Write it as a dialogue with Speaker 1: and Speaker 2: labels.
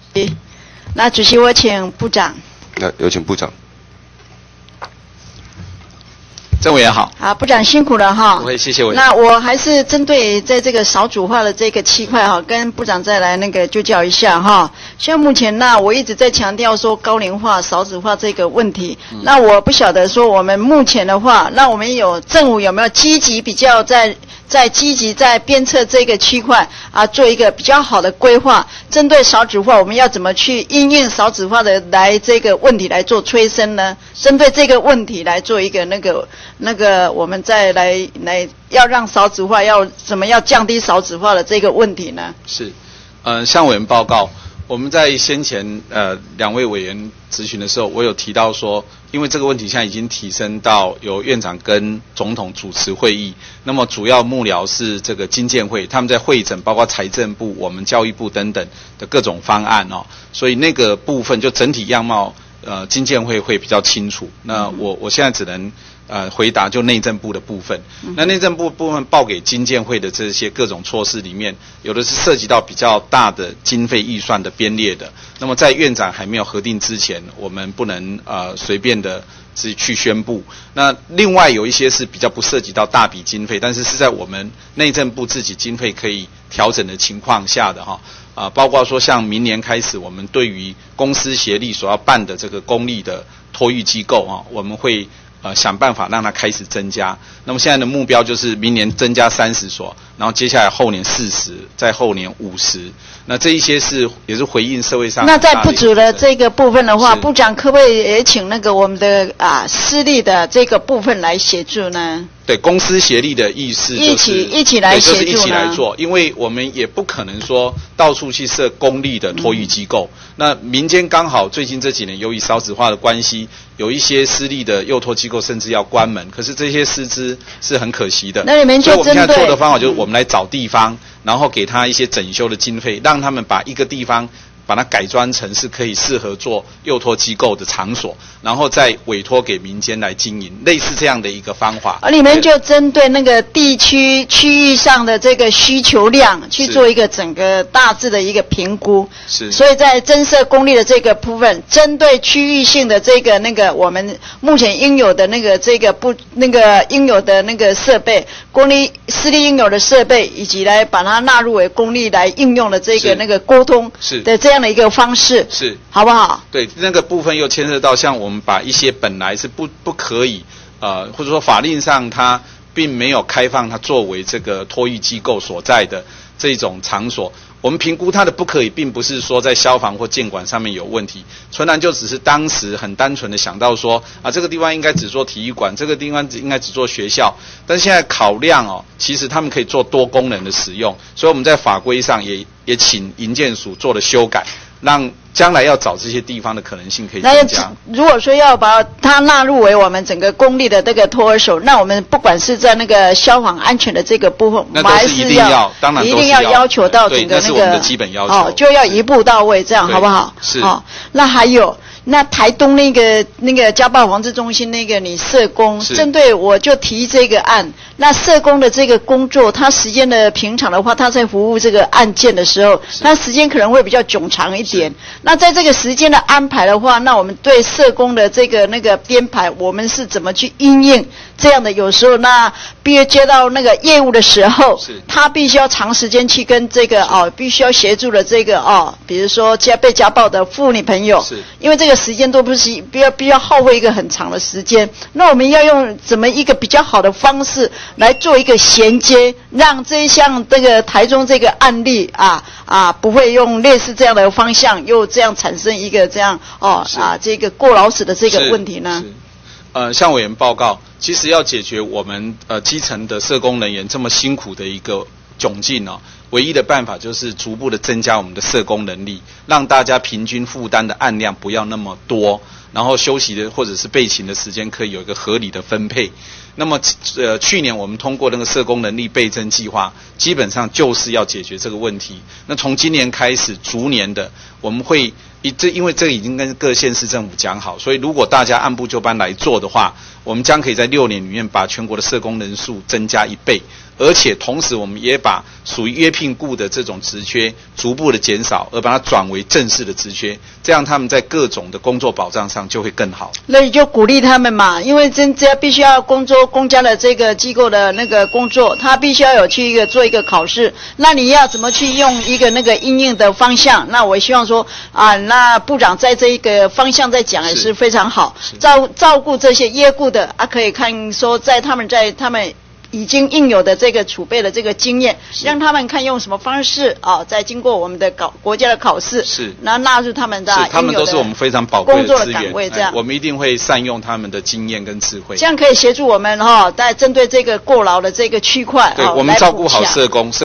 Speaker 1: 那主席，我请部长。
Speaker 2: 那有请部长。
Speaker 3: 郑委员好。
Speaker 1: 好，部长辛苦了哈。
Speaker 3: 不会，谢谢委员。
Speaker 1: 那我还是针对在这个少子化的这个区块哈，跟部长再来那个就教一下哈。像目前我一直在强调说高龄化、少子化这个问题。那我不晓得说我们目前的话，那我们政府有没有积极比较积极在鞭策这个区块做一个比较好的规划，针对少子化，我们要怎么去因应少子化的来这个问题来做催生呢？针对这个问题来做一个那个，我们再来要让少子化要降低少子化的这个问题呢？
Speaker 3: 是，向委员报告，我们在先前2位委员质询的时候，我有提到说，因为这个问题现在已经提升到由院长跟总统主持会议，那么主要幕僚是这个经建会，他们在会诊包括财政部、我们教育部等等的各种方案哦，所以那个部分就整体样貌，经建会会比较清楚。那我现在只能回答就内政部的部分。那内政部部分报给经建会的这些各种措施里面，有的是涉及到比较大的经费预算的编列的。那么在院长还没有核定之前，我们不能随便的去宣布。那另外有一些是比较不涉及到大笔经费，但是是在我们内政部自己经费可以调整的情况下的哈。包括说像明年开始，我们对于公私协力所要办的这个公立的托育机构我们会想办法让它开始增加。那么现在的目标就是明年增加30所，然后接下来后年40，再后年50。那这一些也是回应社会上。
Speaker 1: 那在不足的这个部分的话，部长可不可以也请那个我们的私立的这个部分来协助呢？
Speaker 3: 对，公私协力的意思就是
Speaker 1: 一起来协助呢，
Speaker 3: 就是一起来做，因为我们也不可能说到处去设公立的托育机构。那民间刚好最近这几年由于少子化的关系，有一些私立的幼托机构甚至要关门，可是这些师资是很可惜的。
Speaker 1: 那你们就
Speaker 3: 所以我们现在做的方法就是我们来找地方，然后给他一些整修的经费，让他们把一个地方把它改装成是可以适合做幼托机构的场所，然后再委托给民间来经营，类似这样的一个方法。
Speaker 1: 你们就针对那个地区域上的这个需求量去做一个整个大致的一个评估。
Speaker 3: 是。所
Speaker 1: 以在增设公立的这个部分，针对区域性的这个我们目前应有的应有的那个设备，公立私立应有的设备，以及来把它纳入为公立来应用的这个沟通的这样的一个方式，
Speaker 3: 是
Speaker 1: 好不好？
Speaker 3: 对，那个部分又牵涉到像我们把一些本来是不可以或者说法令上它并没有开放它作为这个托育机构所在的这种场所，我们评估它的不可以，并不是说在消防或建管上面有问题，纯然就只是当时很单纯的想到说这个地方应该只做体育馆，这个地方应该只做学校，但是现在考量其实他们可以做多功能的使用，所以我们在法规上也请营建署做了修改，让将来要找这些地方的可能性可以增加。
Speaker 1: 如果说要把它纳入为我们整个公立的这个托儿所，那我们不管是在那个消防安全的这个部分，
Speaker 3: 那都是一定要，当然
Speaker 1: 一定要要求到整个
Speaker 3: 那是我们的基本要求，
Speaker 1: 就要一步到位，这样好不好？
Speaker 3: 是。
Speaker 1: 那还有。那台东那个家暴防治中心你社工，针对我就提这个案。那社工的这个工作，他时间的平常的话，他在服务这个案件的时候，他时间可能会比较冗长一点。那在这个时间的安排的话，那我们对社工的这个编排，我们是怎么去因应这样的？有时候必须接到那个业务的时候，他必须要长时间去跟这个必须要协助的这个比如说被家暴的妇女朋友，因为这个时间都不是必要耗费一个很长的时间，那我们要用怎么一个比较好的方式来做一个衔接，让这一项这个台中这个案例不会用类似这样的方向又这样产生一个这样这个过劳死的这个问题呢？
Speaker 3: 向委员报告，其实要解决我们基层的社工人员这么辛苦的一个窘境唯一的办法就是逐步的增加我们的社工能力，让大家平均负担的案量不要那么多，然后休息的或者是备勤的时间可以有一个合理的分配。那么去年我们通过那个社工能力倍增计划，基本上就是要解决这个问题。那从今年开始逐年的我们会因为这个已经跟各县市政府讲好，所以如果大家按部就班来做的话，我们将可以在6年里面把全国的社工人数增加1倍，而且同时我们也把属于约聘聘雇的这种职缺逐步的减少，而把它转为正式的职缺，这样他们在各种的工作保障上就会更好。
Speaker 1: 那你就鼓励他们嘛，因为这必须要公家的这个机构的那个工作，他必须要有去做一个考试。那你要怎么去用一个那个因应的方向？那我希望说啊，那部长在这一个方向在讲也是非常好，照顾这些业雇的啊，可以看说在他们已经应有的这个储备的这个经验，让他们看用什么方式啊，再经过我们的国家的考试，
Speaker 3: 是，
Speaker 1: 然后纳入他们的
Speaker 3: 他们都是我们非常宝贵的资源，
Speaker 1: 工作的岗位这样，
Speaker 3: 我们一定会善用他们的经验跟智慧，
Speaker 1: 这样可以协助我们在针对这个过劳的这个区块，
Speaker 3: 对，我们照顾好社工。